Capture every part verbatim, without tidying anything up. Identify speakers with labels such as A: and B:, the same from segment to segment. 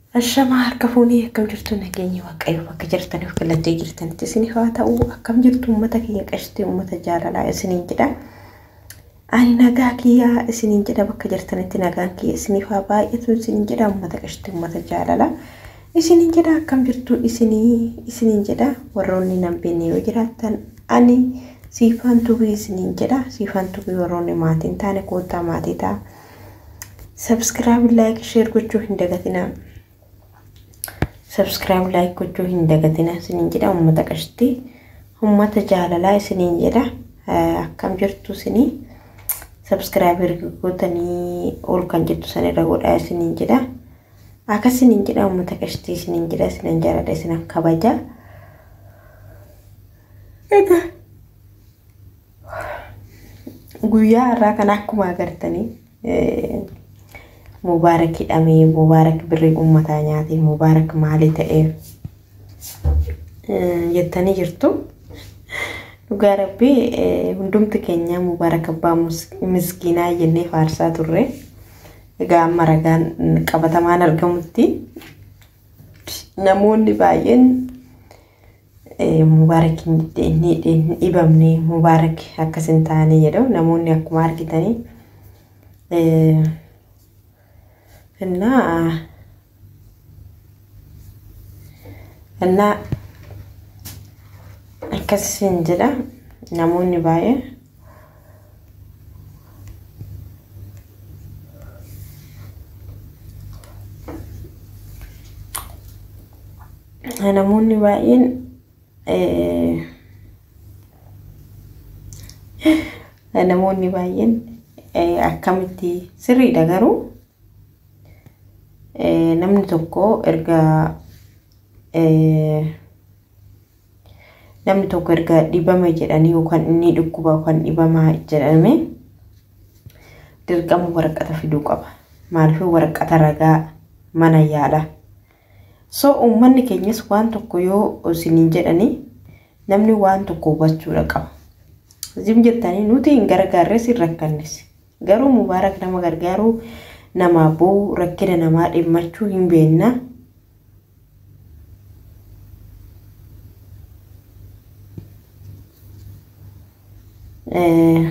A: الشمع كفوني كم جرتو نجيني وكأي وكجرتني وكلا تجرتني تسني خواتا وكم جرتو متك يكشتي ومتجارة لا سنين جدا أنا نجاكي يا سنين جدا بكجرتني تنجاكي سني خابا يتو سنين جدا ومتكشتي ومتجارة لا سنين جدا كم جرتو سني سنين جدا وروني نبيني وجراتن أني سيفان توبي سنين جدا سيفان توبي وروني ماتين تاني كوتا ماتي تا سبسكرايب لايك شير كوتشو هندقتنا سبسكرايب لايك كوتشو هندقتنا سنين جدا ومتكشتي هم تجعل سنين جدا كم جرتو سني سبسكرايب ركوتني أول كان جرتو سنة رقود آه سنين جدا أكا سنين جدا ومتكشتي سنين جدا سنين جدا سنين كباجا إيه قويا راكن أكو ما قرتني مبارك أمي مبارك بري أمتا نياتي مبارك مالي تأير يتاني جرتو dhugaa rabbii hundumti keenya mubarak abbaa miskiinaa jennee faarsaa turre egaa amma ragaan qabatamaan argamutti namoonni baay'een mubarak inni ibamne mubarak akkasin taane jedhu namoonni akkuma argitanii እና እና akkasin jedha namoonni baay'een namoonni baay'een namoonni baay'een akkamitti sirriidha garuu namni tokko erga namni tokko erga dhibame jedhanii yookaan inni dhukkuba yookaan dhibama jedhame dirqama waraqata fiduu qaba maaliif waraqata ragaa mana yaala so ummanni keenyas waan tokko yoo isiniin jedhanii namni waan tokko hubachuu qaba zim jettanii nuti hin gargaarre si rakkannis garuu mubaarak nama gargaaru nama boo rakkina nama dhimmachuu hin beenna eh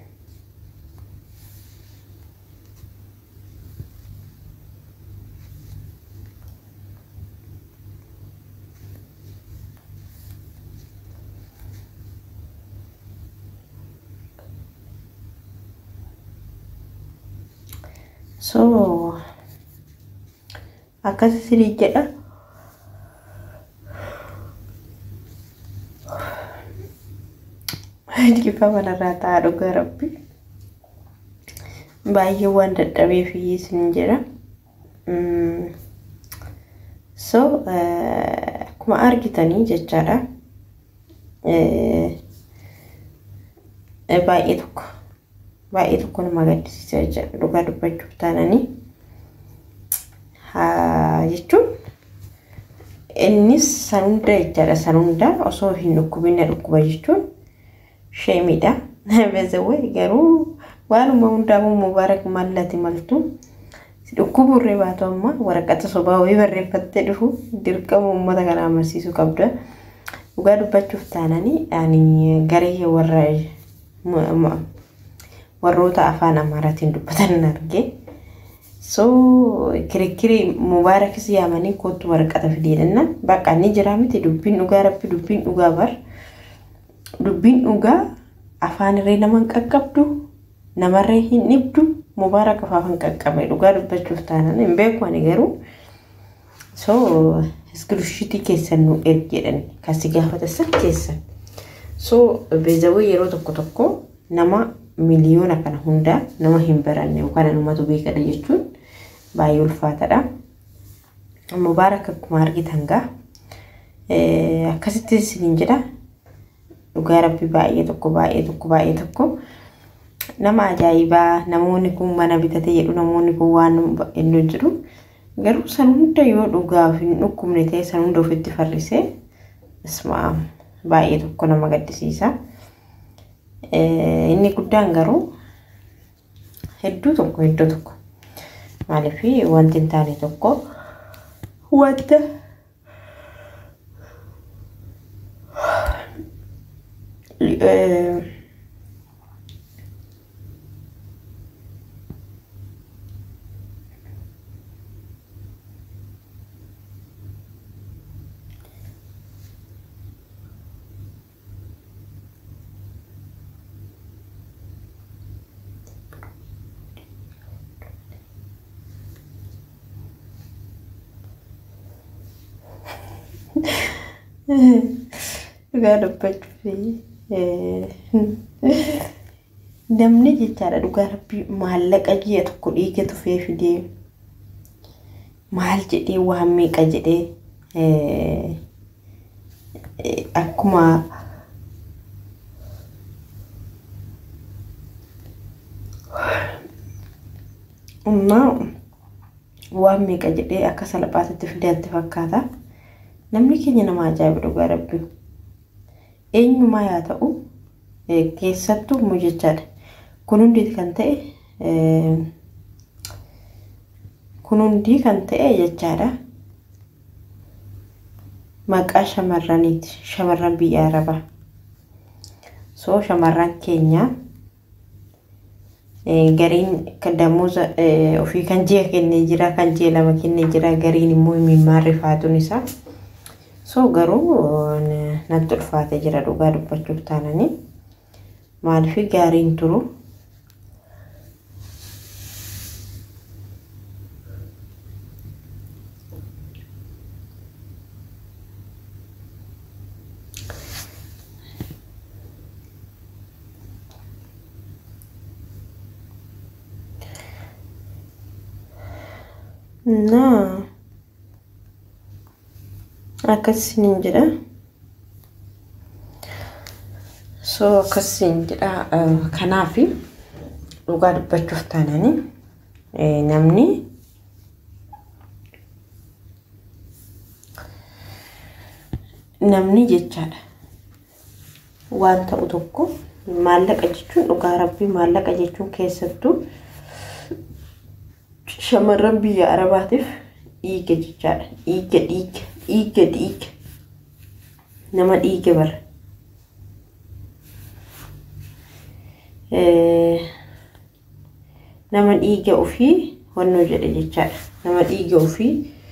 A: so akkas siri jedha Diba manarrata dhugaa rabbi baay'ee waan dadhabee fi isin jira so akkuma argitanii jechaadha baay'ee tokko baay'ee tokko nama gaddisiisa jechuudha dhugaa dubbachuuf taananii haa jechuun innis sanunda jechaadha sanunda osoo hin dhukkubinna dhukkuba jechuun shemida bezawe garu waanuma hundaa'u mubarak mallati maltu dhukkuburree baatu amma waraqata sobaa way barreeffatte dhufu dirqama ummata kana amarsiisu qabda dhugaa dubbachuuf taananii ani garee warra warroota afaan amaaraatiin dubbatan arge so kirikiri mubarak siyaamanii kootu waraqata fideedhanna baqa ni jira miti dubbiin dhugaa rabbi dubbiin dhugaa bar dubbiin dhugaa afaan irree naman qaqqabdu namarree hin dhibdu mubarak afaan qaqqabe dhugaa dubbachuuf taanan hin beeku ani garuu so iskrushiti keessan nu ergeedhan kasi gaafata san keessan so beezawee yeroo tokko tokko nama miliyoona kana hunda nama hin baranne yookaan namatu beekadha jechuun baay'ee ulfaataadha mubarak akkuma argitan gaa akkasitti isiniin jedha dhugaa rabbi baay'ee tokko baay'ee tokko baay'ee tokko nama ajaa'ibaa namoonni kun mana bitate jedhu namoonni kun waan inni jiru garuu san hunda yoo dhugaaf hin dhukkubne ta'e san hunda ofitti farrisee isma baay'ee tokko nama gaddisiisa inni guddaan garuu hedduu tokko hedduu tokko maaliif wanti hin taane tokko wanta dhugaa dubbachuuf namni jechaadha dhugaa rabbii maallaqa ji'a tokko dhiiga tufee fidee maal jedhee waan meeqa jedhee akkuma umma waan meeqa jedhee akka salphaatti fideetti fakkaata. namni keenya nama ajaa'iba dhugaa rabbii eenyumaa yaa ta'u keessattuu mu jechaadha kun hundi kan ta'e kun hundi kan ta'e jechaadha maqaa shamarraniiti shamarran biyya arabaa soo shamarran keenya gariin damuuza ofii kan ji'a kennee jira kan ji'a lama kennee jira gariin immoo imimmaan rifaatuun isaa so garuu natti ulfaatee jira dhugaa dubbachuuf taananii maaliif gaariin turu na akkasin jira so akkasin jira kanaafi dhugaa dubbachuuf taananii namni namni jechaadha waan ta'u tokko maallaqa jechuun dhugaa rabbii maallaqa jechuun keessattuu shamarran biyya arabaatiif dhiiga jechaadha dhiiga dhiiga dhiiga dhiiga nama dhiiga bara nama dhiiga ofii honnoo jedhe jechaadha nama dhiiga ofii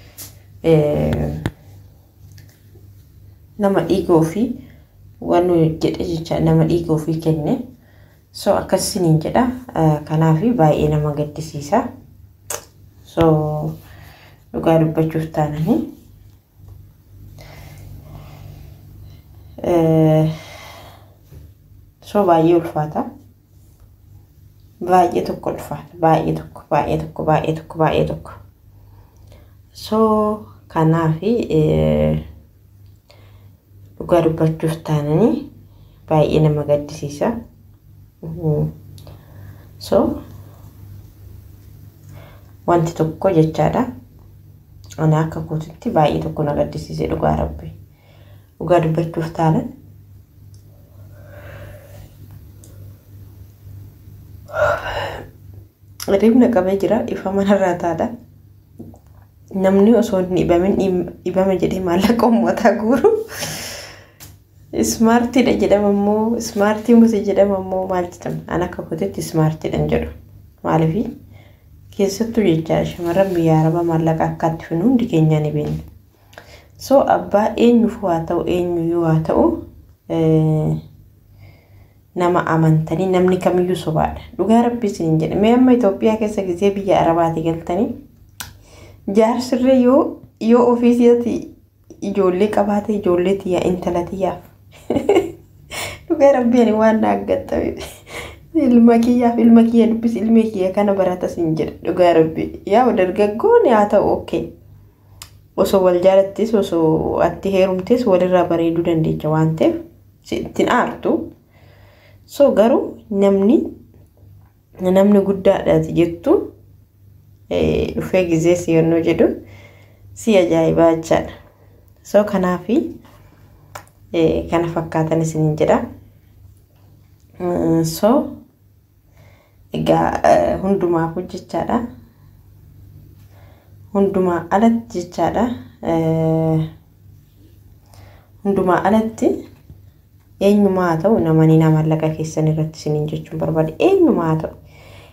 A: nama dhiiga ofii wannoo jedhe jechaadha nama dhiiga ofii kenne so akkasiniin jedha kanaafi baay'ee nama gaddisiisa so dhugaa dubbachuuf taananii so baay'ee ulfaata baay'ee tokko ulfaata baay'ee tokko baay'ee tokko baay'ee tokko baay'ee tokko so kanaafi dhugaa dubbachuuf taananii baay'ee nama gaddisiisa so wanti tokko jechaadha ana akka kootitti baay'ee tokko na gaddisiise dhugaa rabbii dhugaa dubbachuuf taanan adeemna qabee jira ifa manarraa taadha namni osoo hin dhibamin dhibame jedhee maallaqa uummataa guuru smartiidha jedhama immoo smartii muti jedhama immoo maal jedhama ana akka kootitti smartiidhan jedhu maaliif keessattuu jecha shamarran biyya arabaa maallaqa akkaatti finu hundi keenya ni beekna so abbaa eenyuuf waa ta'u eenyu waa ta'u nama amantanii namni kamiyyuu sobaadha dhugaa rabbii isin jedhe mee amma Itoophiyaa keessa gisee biyya arabaati galtanii jaarsirree yoo yoo ofiisiyaati ijoollee qabaate ijoollee tiyaa intala tiyaaf dhugaa rabbii ani waan naaggattame ilma kiyyaaf ilma kiyya dubbis ilmi kiyya kana barata sin jedhe dhugaa rabbii yaa dargaggoon yaa ta'u okay osoo wal jaalattis osoo atti heerumtis walirraa bareeduu dandeecha waan ta'eef sittin aartu so garuu namni namni guddaadhaati jettu dhufee gizee si yennoo jedhu si ajaa'ibaa jechaadha so kanaafi kana fakkaatan isiniin jedha so egaa hundumaa jechaadha hundumaa alatti jechaadha hundumaa alatti eenyumaa ta'u namani nama mallaqa keessan irratti isiniin jechuun barbaade eenyumaa ta'u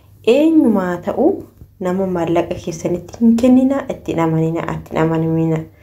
A: eenyumaa ta'u nama mallaqa keessanitti hin kennina itti amanina itti amanamina